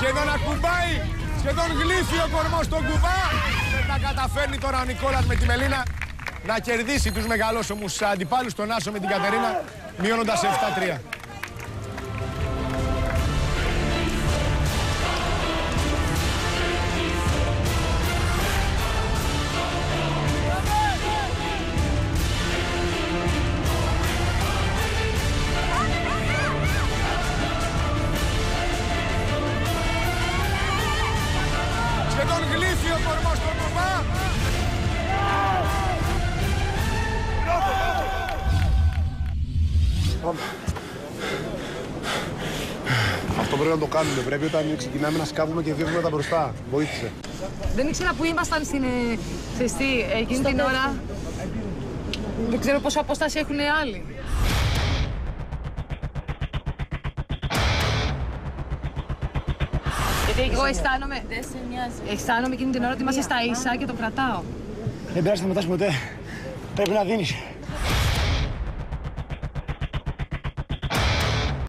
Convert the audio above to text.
Σχεδόν ακουμπάει, σχεδόν γλύφει ο κορμός στον κουμπά. Δεν τα καταφέρνει τώρα ο Νικόλας με τη Μελίνα να κερδίσει τους μεγαλόσωμους αντιπάλους, τον Άσο με την Κατερίνα, μειώνοντας 7-3. Σχεδόν γλύφει ο κορμός στον κουμπά. Αυτό πρέπει να το κάνουμε. Πρέπει όταν ξεκινάμε να σκάβουμε και δύο βήματα μπροστά. Βοήθησε. Δεν ήξερα που ήμασταν στην εκείνη την ώρα. Δεν ξέρω πόσο απόσταση έχουν οι άλλοι. Γιατί εγώ αισθάνομαι. Δεν σε νοιάζει. Αισθάνομαι εκείνη την ώρα ότι είμαστε στα ίσα και το κρατάω. Δεν πειράζει να μετάσχει ποτέ. Πρέπει να δίνεις.